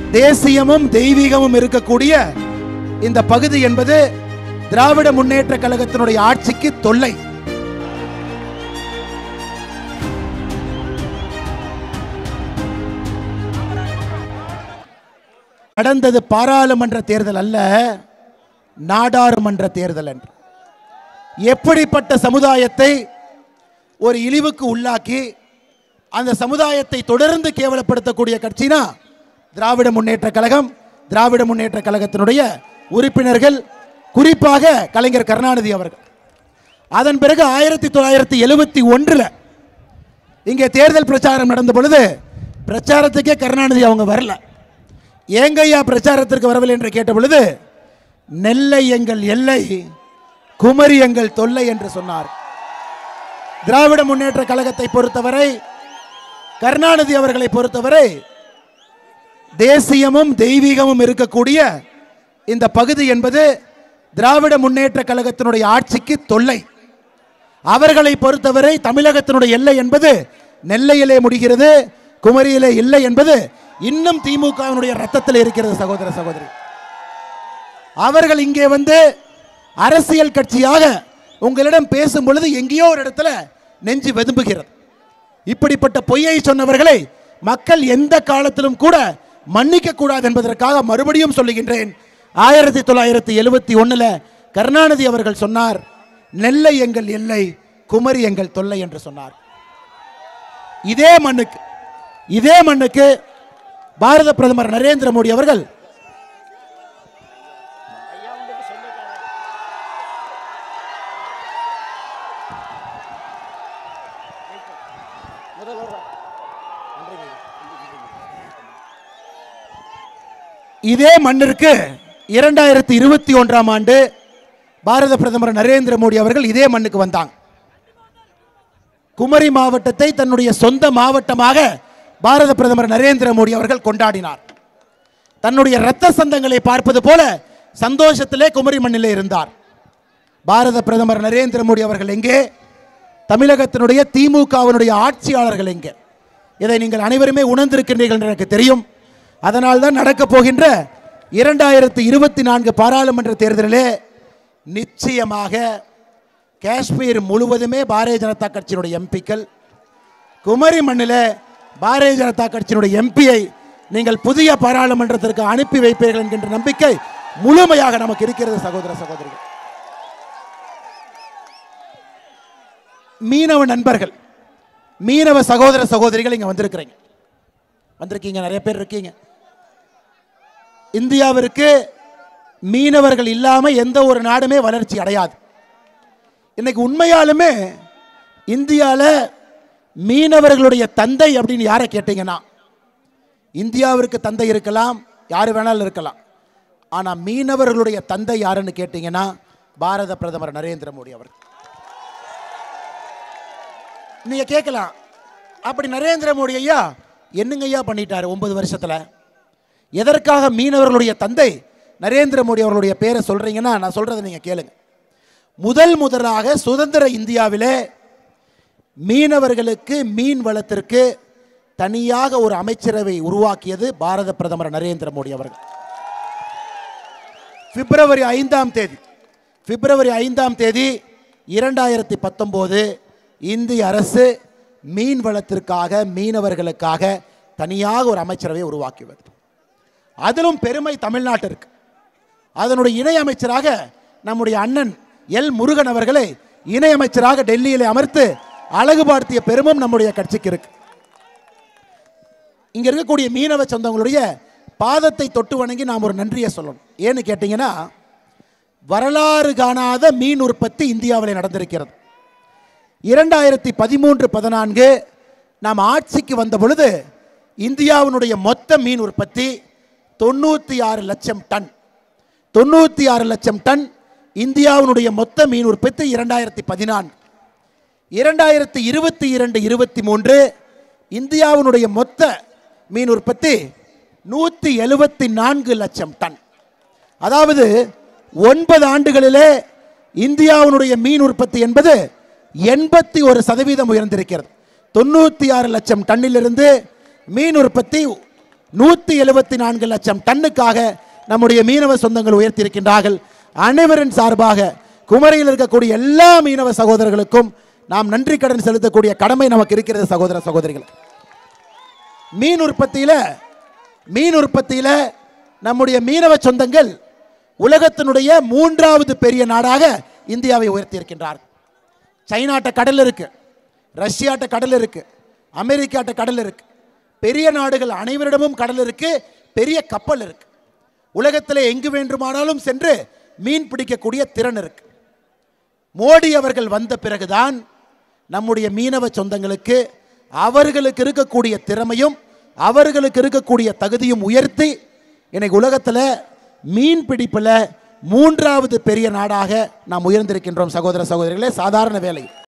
தேசியமும் தெய்வீகமும் இருக்கக்கூடிய இந்த பகுதி என்பது திராவிட முன்னேற்ற கழகத்தினுடைய ஆட்சிக்கு தொல்லை. நடந்தது பாராளுமன்ற தேர்தல் அல்ல, நாடாளுமன்ற தேர்தல் என்று. எப்படிப்பட்ட சமுதாயத்தை ஒரு இழிவுக்கு உள்ளாக்கி அந்த சமுதாயத்தை தொடர்ந்து கேவலப்படுத்தக்கூடிய கட்சினா திராவிட முன்னேற்ற கழகம். திராவிட முன்னேற்ற கழகத்தினுடைய உறுப்பினர்கள், குறிப்பாக கலைஞர் கருணாநிதி அவர்கள். அதன் பிறகு 1971 இங்கே தேர்தல் பிரச்சாரம் நடந்த பொழுது பிரச்சாரத்துக்கே கருணாநிதி அவங்க வரல. ஏங்கையா பிரச்சாரத்திற்கு வரவில்லை என்று கேட்ட பொழுது, நெல்லை எங்கள் எல்லை, குமரி எங்கள் தொல்லை என்று சொன்னார். திராவிட முன்னேற்ற கழகத்தை பொறுத்தவரை, கருணாநிதி அவர்களை பொறுத்தவரை, தேசியமும் தெய்வீகமும் இருக்கக்கூடிய இந்த பகுதி என்பது திராவிட முன்னேற்ற கழகத்தினுடைய ஆட்சிக்கு தொல்லை. அவர்களை பொறுத்தவரை தமிழகத்தினுடைய எல்லை என்பது நெல்லையிலே முடிகிறது, குமரியிலே இல்லை என்பது இன்னும் திமுகவினுடைய ரத்தத்தில் இருக்கிறது. சகோதர சகோதரி, அவர்கள் இங்கே வந்து அரசியல் கட்சியாக உங்களிடம் பேசும் பொழுது எங்கேயோ ஒரு இடத்துல நெஞ்சு வெதும்புகிறது. இப்படிப்பட்ட பொய்யை சொன்னவர்களை மக்கள் எந்த காலத்திலும் கூட மன்னிக்க கூடாது என்பதற்காக மறுபடியும் சொல்லுகின்றேன். 1971 கருணாநிதி அவர்கள் சொன்னார், நெல்லை எங்கள் எல்லை, குமரி எங்கள் தொல்லை என்று சொன்னார். இதே மண்ணுக்கு பாரத பிரதமர் நரேந்திர மோடி அவர்கள் இதே மண்ணிற்கு 2021 ஆண்டு பாரத பிரதமர் நரேந்திர மோடி அவர்கள் இதே மண்ணுக்கு வந்தாங்க. குமரி மாவட்டத்தை தன்னுடைய சொந்த மாவட்டமாக பாரத பிரதமர் நரேந்திர மோடி அவர்கள் கொண்டாடினார். தன்னுடைய இரத்த சந்தங்களை பார்ப்பது போல சந்தோஷத்திலே குமரி மண்ணிலே இருந்தார். பாரத பிரதமர் நரேந்திர மோடி அவர்கள் எங்கே? தமிழகத்தினுடைய திமுகவினுடைய ஆட்சியாளர்கள் எங்கே? இதை நீங்கள் அனைவருமே உணர்ந்திருக்கின்றீர்கள் என்று எனக்கு தெரியும். அதனால்தான் நடக்க போகின்ற 2024 பாராளுமன்ற தேர்தலிலே நிச்சயமாக காஷ்மீர் முழுவதுமே பாரதிய ஜனதா கட்சியினுடைய எம்பிக்கள், குமரி மண்ணிலே பாரதிய ஜனதா கட்சியினுடைய எம்பியை நீங்கள் புதிய பாராளுமன்றத்திற்கு அனுப்பி வைப்பீர்கள் என்கின்ற நம்பிக்கை முழுமையாக நமக்கு இருக்கிறது. சகோதர சகோதரிகள், மீனவ நண்பர்கள், மீனவ சகோதர சகோதரிகள் இங்க வந்திருக்கீங்க, நிறைய பேர் இருக்கீங்க. இந்தியாவிற்கு மீனவர்கள் இல்லாம எந்த ஒரு நாடுமே வளர்ச்சி அடையாது. இன்னைக்கு உண்மையாலுமே இந்தியாவில் மீனவர்களுடைய தந்தை அப்படின்னு யாரை கேட்டீங்கன்னா, இந்தியாவிற்கு தந்தை இருக்கலாம், யாரு வேணாலும் இருக்கலாம். ஆனா மீனவர்களுடைய தந்தை யாருன்னு கேட்டீங்கன்னா பாரத பிரதமர் நரேந்திர மோடி அவர். நீங்க கேட்கலாம், அப்படி நரேந்திர மோடி ஐயா என்னங்க ஐயா பண்ணிட்டாரு 9 வருஷத்துல? எதற்காக மீனவர்களுடைய தந்தை நரேந்திர மோடி அவர்களுடைய பேரை சொல்றீங்கன்னா, நான் சொல்றதை நீங்க கேளுங்க. முதலாக சுதந்திர இந்தியாவிலே மீனவர்களுக்கு மீன் வளத்திற்கு தனியாக ஒரு அமைச்சரவை உருவாக்கியது பாரத பிரதமர் நரேந்திர மோடி அவர்கள். பிப்ரவரி 5ஆம் தேதி 2019 இந்திய அரசு மீன் வளத்திற்காக மீனவர்களுக்காக தனியாக ஒரு அமைச்சரவை உருவாக்கியது. அதிலும் பெருமை தமிழ்நாட்டிற்கு. அதனுடைய இணை அமைச்சராக நம்முடைய அண்ணன் எல் முருகன் அவர்களை இணை அமைச்சராக டெல்லியிலே அமர்த்து அழகுபடுத்திய பெருமும் நம்முடைய கட்சிக்கு இருக்கு. இங்க இருக்கக்கூடிய மீனவ சொந்தங்களுடைய பாதத்தை தொட்டு வணங்கி நாம் ஒரு நன்றியை சொல்லணும். ஏன்னு கேட்டீங்கன்னா, வரலாறு காணாத மீன் உற்பத்தி இந்தியாவில் நடந்திருக்கிறது. 2013-14 நாம் ஆட்சிக்கு வந்த பொழுது இந்தியாவினுடைய மொத்த மீன் உற்பத்தி 96 லட்சம் டன். 96 லட்சம் டன் இந்தியாவினுடைய மொத்த மீன் உற்பத்தி 2014. 2022-23 இந்தியாவினுடைய மொத்த மீன் உற்பத்தி 174 லட்சம் டன். அதாவது 9 ஆண்டுகளிலே இந்தியாவினுடைய மீன் உற்பத்தி என்பது 81% உயர்ந்திருக்கிறது. 96 லட்சம் டன்னிலிருந்து மீன் உற்பத்தி 174 லட்சம் டன்னுக்காக நம்முடைய மீனவ சொந்தங்கள் உயர்த்தியிருக்கின்றார்கள். அனைவரின் சார்பாக குமரியில் இருக்கக்கூடிய எல்லா மீனவ சகோதரர்களுக்கும் நாம் நன்றி கடன் செலுத்தக்கூடிய கடமை நமக்கு இருக்கிறது. சகோதர சகோதரிகள், மீன் உற்பத்தியில நம்முடைய மீனவ சொந்தங்கள் உலகத்தினுடைய 3வது பெரிய நாடாக இந்தியாவை உயர்த்தியிருக்கின்றார். சைனாட்ட கடல் இருக்கு, ரஷ்யாட்ட கடல் இருக்கு, அமெரிக்காட்ட கடல் இருக்கு, பெரிய நாடுகள் அனைவரிடமும் கடல் இருக்கு, பெரிய கப்பல் இருக்கு. உலகத்தில் எங்கு வேண்டுமானாலும் சென்று மீன் பிடிக்கக்கூடிய திறன் இருக்கு. மோடி அவர்கள் வந்த பிறகுதான் நம்முடைய மீனவ சொந்தங்களுக்கு அவர்களுக்கு இருக்கக்கூடிய திறமையும் அவர்களுக்கு இருக்கக்கூடிய தகுதியும் உயர்த்தி இன்னைக்கு உலகத்தில் மீன் பிடிப்பில் 3வது பெரிய நாடாக நாம் உயர்ந்திருக்கின்றோம். சகோதர சகோதரிகளே, சாதாரண வேலை